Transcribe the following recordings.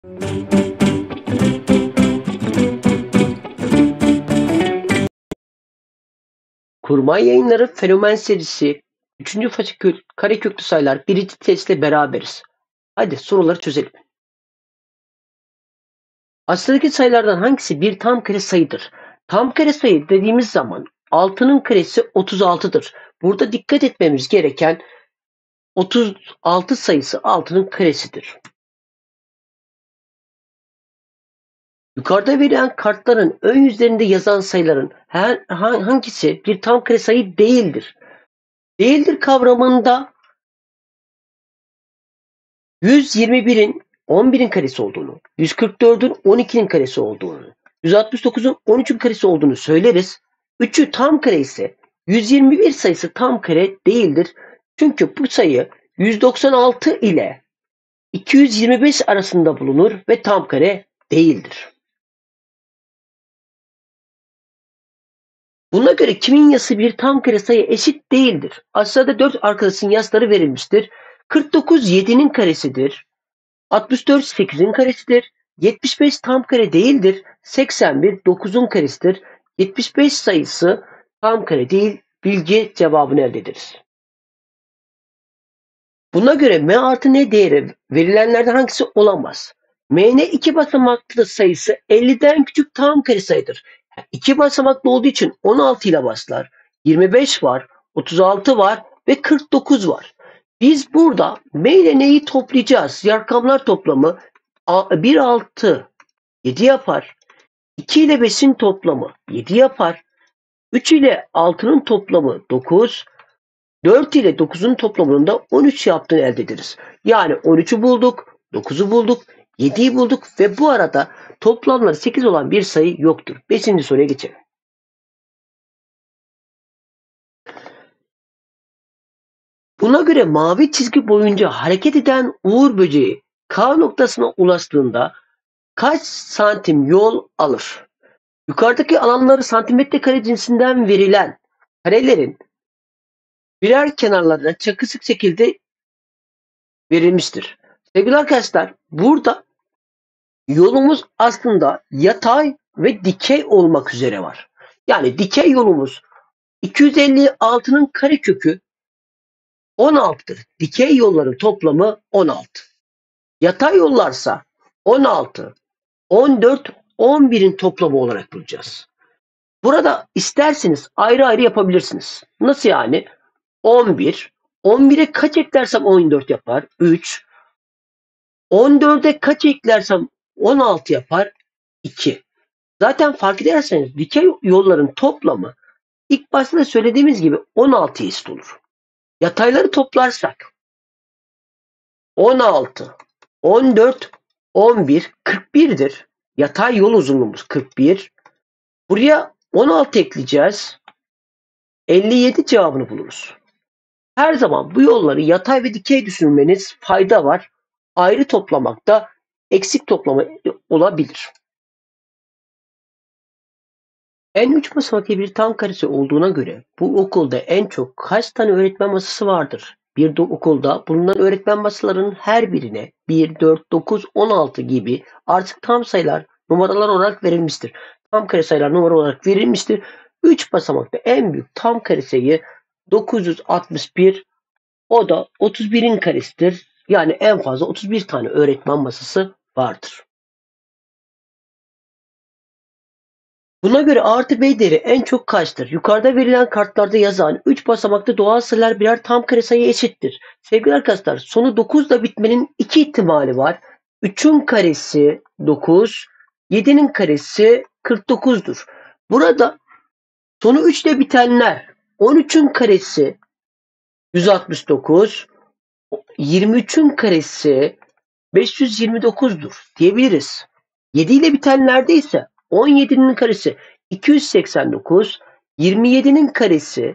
Kurmay Yayınları Fenomen serisi 3. Fasikül Kareköklü sayılar 1. testle beraberiz. Hadi soruları çözelim. Aşağıdaki sayılardan hangisi bir tam kare sayıdır? Tam kare sayı dediğimiz zaman 6'nın karesi 36'dır. Burada dikkat etmemiz gereken 36 sayısı 6'nın karesidir. Yukarıda verilen kartların ön yüzlerinde yazan sayıların hangisi bir tam kare sayı değildir? Değildir kavramında 121'in 11'in karesi olduğunu, 144'ün 12'nin karesi olduğunu, 169'un 13'ün karesi olduğunu söyleriz. 3'ü tam kare ise 121 sayısı tam kare değildir. Çünkü bu sayı 196 ile 225 arasında bulunur ve tam kare değildir. Buna göre kimin yası bir tam kare sayı eşit değildir? Aşağıda 4 arkadaşın yasları verilmiştir. 49 7'nin karesidir. 64 8'in karesidir. 75 tam kare değildir. 81 9'un karesidir. 75 sayısı tam kare değil. Bilgi cevabını elde ederiz. Buna göre m artı n değeri verilenlerden hangisi olamaz? M'nin 2 basamaklı sayısı 50'den küçük tam kare sayıdır. 2 basamaklı olduğu için 16 ile başlar. 25 var, 36 var ve 49 var. Biz burada M ile N'yi toplayacağız. Rakamlar toplamı 1 6 7 yapar. 2 ile 5'in toplamı 7 yapar. 3 ile 6'nın toplamı 9. 4 ile 9'un toplamının da 13 yaptığını elde ederiz. Yani 13'ü bulduk, 9'u bulduk, 7'yi bulduk ve bu arada toplamları 8 olan bir sayı yoktur. 5. soruya geçelim. Buna göre mavi çizgi boyunca hareket eden Uğur böceği K noktasına ulaştığında kaç santim yol alır? Yukarıdaki alanları santimetre kare cinsinden verilen karelerin birer kenarlarına çakısık şekilde verilmiştir. Sevgili arkadaşlar, burada yolumuz aslında yatay ve dikey olmak üzere var. Yani dikey yolumuz 256'nın karekökü 16'dır. Dikey yolların toplamı 16. Yatay yollarsa 16, 14, 11'in toplamı olarak bulacağız. Burada isterseniz ayrı ayrı yapabilirsiniz. Nasıl yani? 11. 11'e kaç eklersem 14 yapar? 3. 14'e kaç eklersem 16 yapar? 2. Zaten fark ederseniz dikey yolların toplamı ilk başta da söylediğimiz gibi 16'ya eşit olur. Yatayları toplarsak 16, 14, 11, 41'dir. Yatay yol uzunluğumuz 41. Buraya 16 ekleyeceğiz. 57 cevabını buluruz. Her zaman bu yolları yatay ve dikey düşünmeniz fayda var. Ayrı toplamakta eksik toplama olabilir. En 3 basamaklı bir tam karesi olduğuna göre bu okulda en çok kaç tane öğretmen masası vardır? Bir de okulda bulunan öğretmen masalarının her birine 1, 4, 9, 16 gibi artık tam sayılar numaralar olarak verilmiştir. Tam kare sayılar numara olarak verilmiştir. 3 basamaklı en büyük tam kare sayı 961. O da 31'in karesidir. Yani en fazla 31 tane öğretmen masası vardır. Buna göre A artı B değeri en çok kaçtır? Yukarıda verilen kartlarda yazan 3 basamaklı doğal sayılar birer tam kare sayı eşittir. Sevgili arkadaşlar, sonu 9 ile bitmenin 2 ihtimali var. 3'ün karesi 9, 7'nin karesi 49'dur. Burada sonu 3 ile bitenler 13'ün karesi 169, 23'ün karesi 529'dur diyebiliriz. 7 ile bitenlerde ise 17'nin karesi 289, 27'nin karesi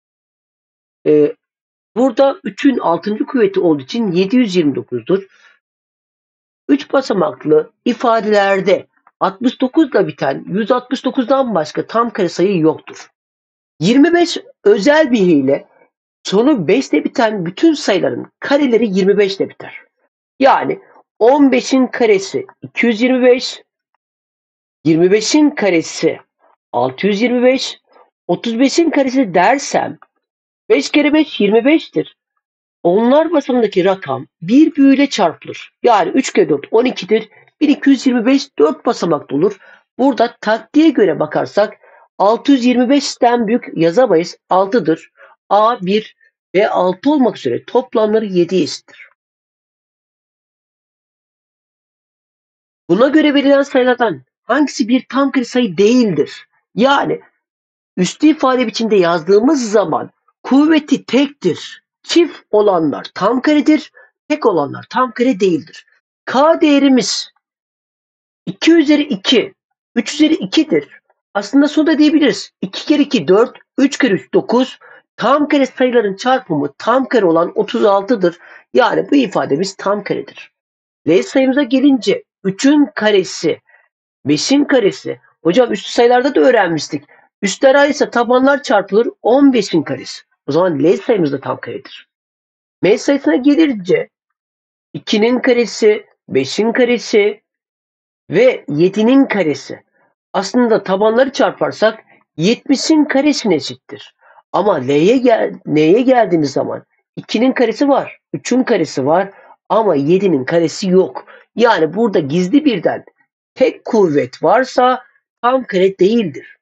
burada 3'ün 6. kuvveti olduğu için 729'dur. 3 basamaklı ifadelerde 69 ile biten 169'dan başka tam kare sayı yoktur. 25 özel bir ile sonu 5 ile biten bütün sayıların kareleri 25 ile biter. Yani 15'in karesi 225, 25'in karesi 625, 35'in karesi dersem 5 kere 5 25'tir. Onlar basamındaki rakam bir büyüyle çarpılır. Yani 3 kere 4 12'dir. 1225 4 basamaklı olur. Burada taktiğe göre bakarsak 625'ten büyük yazamayız. 6'dır. A 1 ve 6 olmak üzere toplamları 7'ye eşittir. Buna göre verilen sayılardan hangisi bir tam kare sayı değildir? Yani üstü ifade biçimde yazdığımız zaman kuvveti tektir. Çift olanlar tam karedir. Tek olanlar tam kare değildir. K değerimiz 2 üzeri 2, 3 üzeri 2'dir. Aslında şunu da diyebiliriz. 2 kere 2 4, 3 kere 3 9. Tam kare sayıların çarpımı tam kare olan 36'dır. Yani bu ifademiz tam karedir. L sayımıza gelince 3'ün karesi, 5'in karesi. Hocam üstü sayılarda da öğrenmiştik. Üstler aynıysa tabanlar çarpılır 15'in karesi. O zaman L sayımız da tam karedir. M sayısına gelince 2'nin karesi, 5'in karesi ve 7'nin karesi. Aslında tabanları çarparsak 70'in karesine eşittir. Ama N'ye geldiğimiz zaman 2'nin karesi var, 3'ün karesi var ama 7'nin karesi yok. Yani burada gizli birden tek kuvvet varsa tam kare değildir.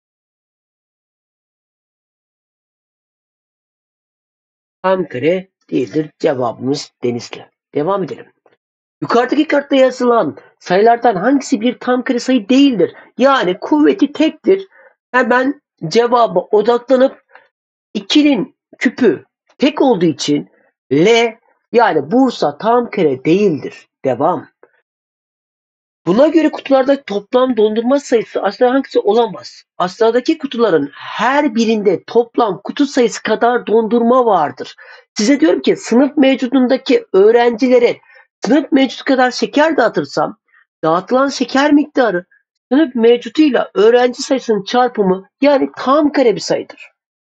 Tam kare değildir. Cevabımız Denizli. Devam edelim. Yukarıdaki kartta yazılan sayılardan hangisi bir tam kare sayı değildir? Yani kuvveti tektir. Hemen cevaba odaklanıp 2'nin küpü tek olduğu için L yani Bursa tam kare değildir. Devam. Buna göre kutulardaki toplam dondurma sayısı aslında hangisi olamaz? Aşağıdaki kutuların her birinde toplam kutu sayısı kadar dondurma vardır. Size diyorum ki sınıf mevcudundaki öğrencilere sınıf mevcudu kadar şeker dağıtırsam dağıtılan şeker miktarı sınıf mevcuduyla öğrenci sayısının çarpımı yani tam kare bir sayıdır.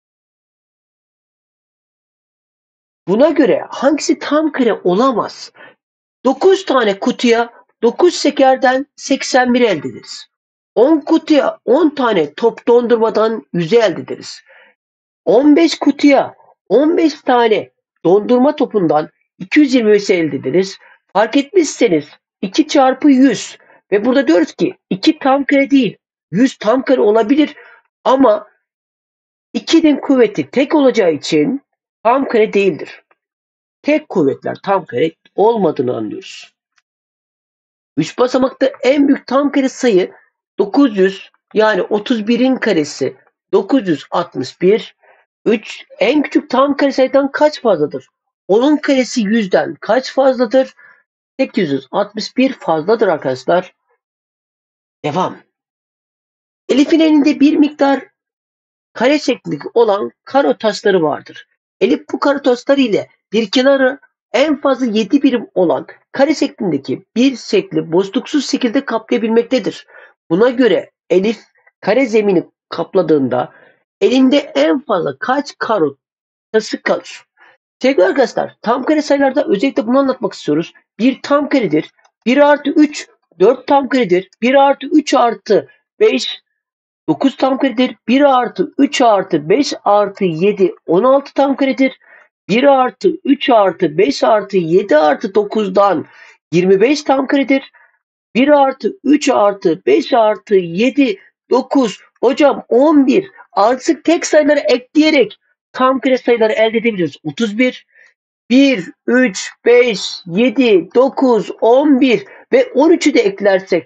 Buna göre hangisi tam kare olamaz? 9 tane kutuya 9 şekerden 81 elde ederiz. 10 kutuya 10 tane top dondurmadan 100 elde ederiz. 15 kutuya 15 tane dondurma topundan 225 elde ederiz. Fark etmişseniz 2 çarpı 100 ve burada diyoruz ki 2 tam kare değil 100 tam kare olabilir ama 2'nin kuvveti tek olacağı için tam kare değildir. Tek kuvvetler tam kare olmadığını anlıyoruz. 3 basamakta en büyük tam kare sayı 900 yani 31'in karesi 961. 3 en küçük tam kare sayıdan kaç fazladır? 10'un karesi 100'den kaç fazladır? 861 fazladır arkadaşlar. Devam. Elif'in elinde bir miktar kare şeklindeki olan karo taşları vardır. Elif bu karo taşları ile bir kenarı en fazla 7 birim olan kare şeklindeki bir şekli boşluksuz şekilde kaplayabilmektedir. Buna göre Elif kare zemini kapladığında elinde en fazla kaç karo taşı kalır? Sevgili arkadaşlar, tam kare sayılarda özellikle bunu anlatmak istiyoruz. Bir tam karedir. 1 artı 3 4 tam karedir. 1 artı 3 artı 5 9 tam karedir. 1 artı 3 artı 5 artı 7 16 tam karedir. 1 artı 3 artı 5 artı 7 artı 9'dan 25 tam karedir. 1 artı 3 artı 5 artı 7 9 hocam 11 artık tek sayıları ekleyerek tam kare sayıları elde edebiliyoruz. 31 1 3 5 7 9 11 ve 13'ü de eklersek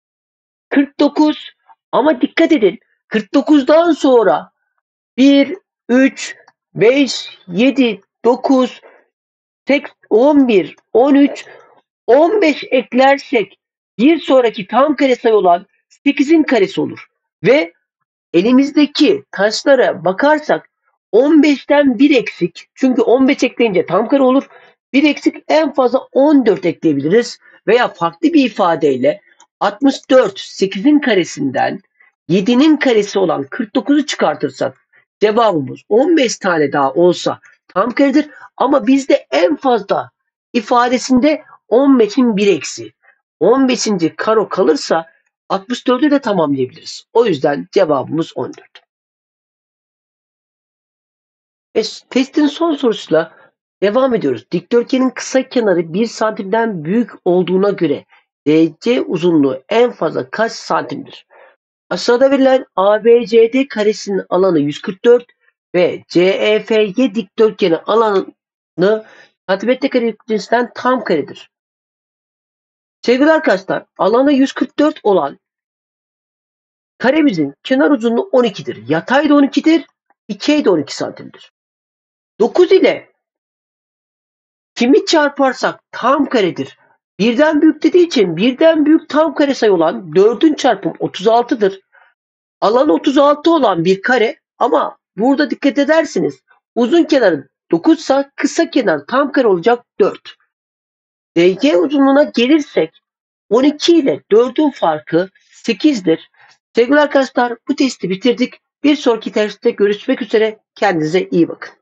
49 ama dikkat edin 49'dan sonra 1, 3, 5, 7, 9, 11, 13, 15 eklersek bir sonraki tam kare sayı olan 8'in karesi olur. Ve elimizdeki taşlara bakarsak 15'ten 1 eksik. Çünkü 15 ekleyince tam kare olur. 1 eksik en fazla 14 ekleyebiliriz. Veya farklı bir ifadeyle 64 8'in karesinden 7'nin karesi olan 49'u çıkartırsak cevabımız 15 tane daha olsa tam karedir. Ama bizde en fazla ifadesinde 15'in 1 eksi 15. karo kalırsa 64'ü de tamamlayabiliriz. O yüzden cevabımız 14. Ve testin son sorusuyla devam ediyoruz. Dikdörtgenin kısa kenarı 1 santimden büyük olduğuna göre DC uzunluğu en fazla kaç santimdir? Aşağıda verilen ABCD karesinin alanı 144 ve CEFY dikdörtgeni alanı santimetre kare cinsinden tam karedir. Sevgili arkadaşlar, alanı 144 olan karemizin kenar uzunluğu 12'dir. Yatay da 12'dir, dikey de 12 santimdir. 9 ile kimi çarparsak tam karedir. Birden büyük dediği için birden büyük tam kare sayı olan 4'ün çarpımı 36'dır. Alanı 36 olan bir kare ama burada dikkat edersiniz uzun kenarı 9 ise kısa kenar tam kare olacak 4. DC uzunluğuna gelirsek 12 ile 4'ün farkı 8'dir. Sevgili arkadaşlar bu testi bitirdik. Bir sonraki testte görüşmek üzere. Kendinize iyi bakın.